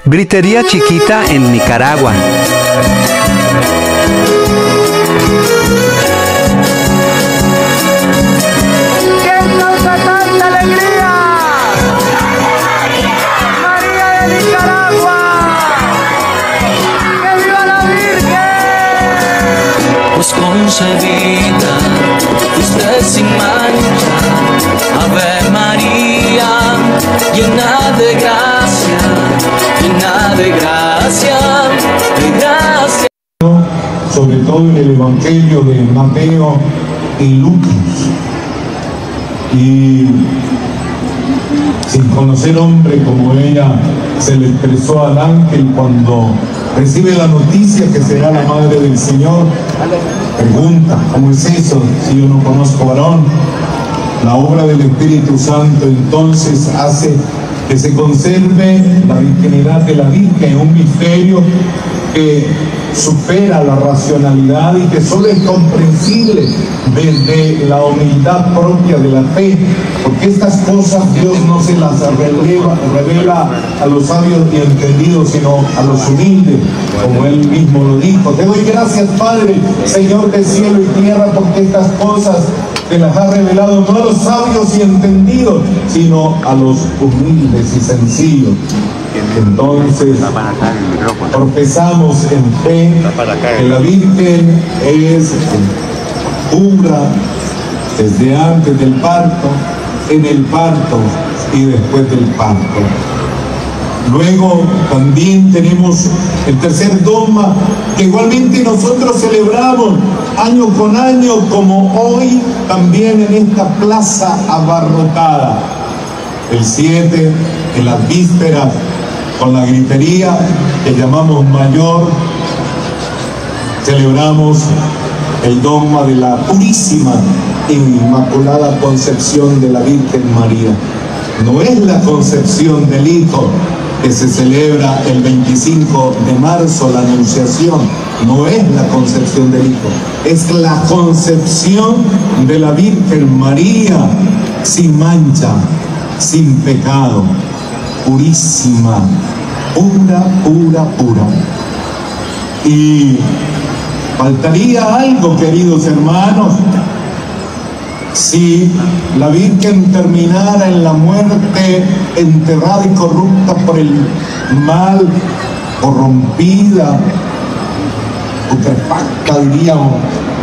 Gritería chiquita en Nicaragua. ¿Quién causa tanta alegría? María de Nicaragua. ¡Que viva la Virgen! Pues concebida, usted sin mancha, Ave María, llena de gracia, llena de gracia, de gracia. Sobre todo en el Evangelio de Mateo y Lucas. Y sin conocer hombre como ella se le expresó al ángel cuando recibe la noticia que será la madre del Señor, pregunta: ¿cómo es eso si yo no conozco varón? La obra del Espíritu Santo entonces hace que se conserve la virginidad de la Virgen, un misterio que supera la racionalidad y que solo es comprensible desde la humildad propia de la fe, porque estas cosas Dios no se las revela a los sabios y entendidos, sino a los humildes, como Él mismo lo dijo. Te doy gracias, Padre, Señor de cielo y tierra, porque estas cosas te las ha revelado no a los sabios y entendidos, sino a los humildes y sencillos. Entonces, profesamos en fe que la Virgen es pura desde antes del parto, en el parto y después del parto. Luego también tenemos el tercer dogma que igualmente nosotros celebramos año con año, como hoy también en esta plaza abarrotada. El 7, en las vísperas, con la gritería que llamamos mayor, celebramos el dogma de la purísima e inmaculada concepción de la Virgen María. No es la concepción del Hijo que se celebra el 25 de marzo, la Anunciación, no es la concepción del Hijo, es la concepción de la Virgen María, sin mancha, sin pecado, purísima, pura, pura, pura. Y faltaría algo, queridos hermanos, si la Virgen terminara en la muerte enterrada y corrupta por el mal, corrompida, putrefacta, diríamos.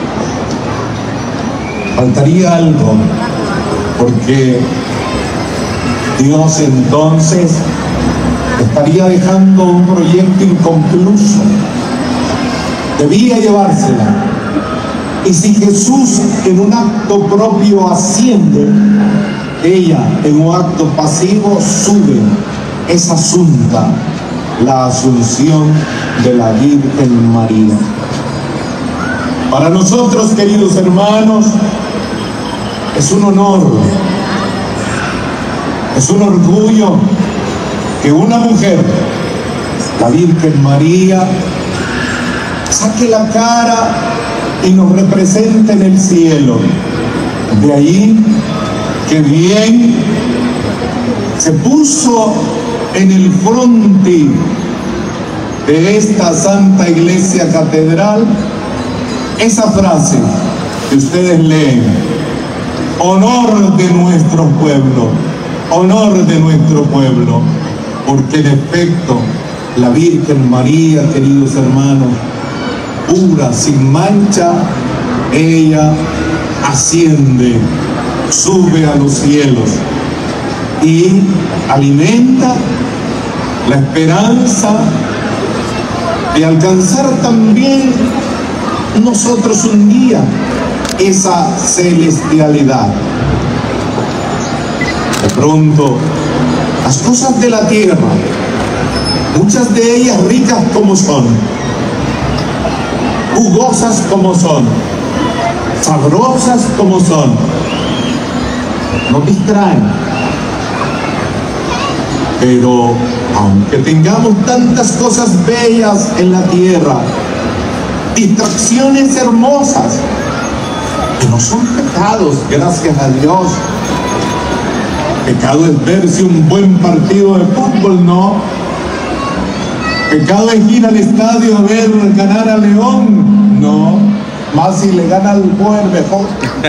Faltaría algo, porque Dios entonces estaría dejando un proyecto inconcluso. Debía llevársela. Y si Jesús en un acto propio asciende, ella en un acto pasivo sube. Es asunta la asunción de la Virgen María. Para nosotros, queridos hermanos, es un honor, es un orgullo que una mujer, la Virgen María, saque la cara y nos represente en el cielo. De ahí que bien se puso en el frontis de esta Santa Iglesia Catedral esa frase que ustedes leen: honor de nuestro pueblo, honor de nuestro pueblo, porque en efecto la Virgen María, queridos hermanos, pura, sin mancha, ella asciende, sube a los cielos y alimenta la esperanza de alcanzar también nosotros un día esa celestialidad. De pronto, las cosas de la tierra, muchas de ellas ricas como son, jugosas como son, sabrosas como son, nos distraen. Pero aunque tengamos tantas cosas bellas en la tierra, distracciones hermosas, que no son pecados, gracias a Dios. Pecado es verse un buen partido de fútbol, no. Pecado es ir al estadio a ver ganar a León. No, más si le gana al Boer mejor.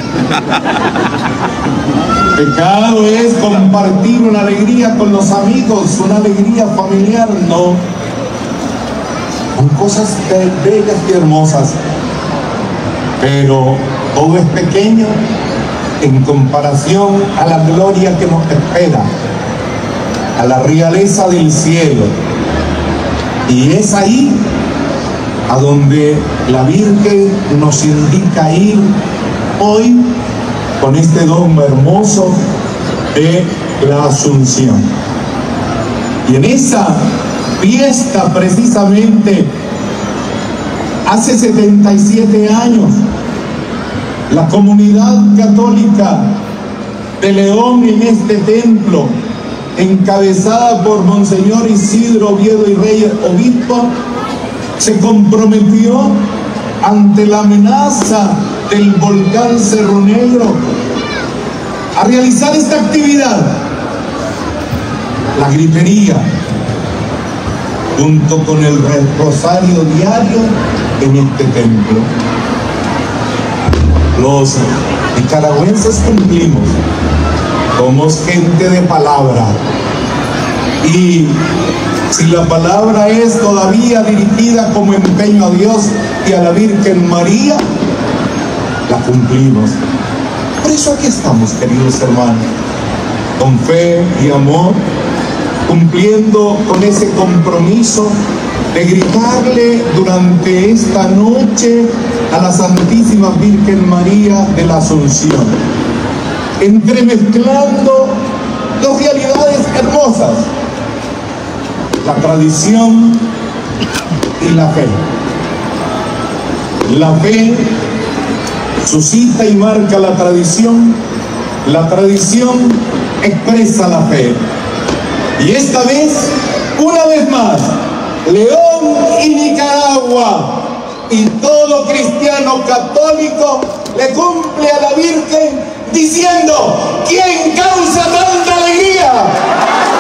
Pecado es compartir una alegría con los amigos, una alegría familiar. No. Son cosas bellas y hermosas, pero todo es pequeño en comparación a la gloria que nos espera, a la realeza del cielo. Y es ahí a donde la Virgen nos indica ir hoy con este dogma hermoso de la Asunción. Y en esa fiesta, precisamente hace 77 años, la comunidad católica de León, en este templo, encabezada por Monseñor Isidro Oviedo y Reyes, obispo, se comprometió ante la amenaza del volcán Cerro Negro a realizar esta actividad, la gritería, junto con el rosario diario en este templo. Los nicaragüenses cumplimos, somos gente de palabra, y si la palabra es todavía dirigida como empeño a Dios y a la Virgen María, la cumplimos. Por eso aquí estamos, queridos hermanos, con fe y amor, cumpliendo con ese compromiso de gritarle durante esta noche a la Santísima Virgen María de la Asunción, entremezclando dos realidades hermosas: la tradición y la fe. La fe suscita y marca la tradición expresa la fe. Y esta vez, una vez más, León y Nicaragua y todo cristiano católico le cumple a la Virgen diciendo: ¿quién causa tanta alegría?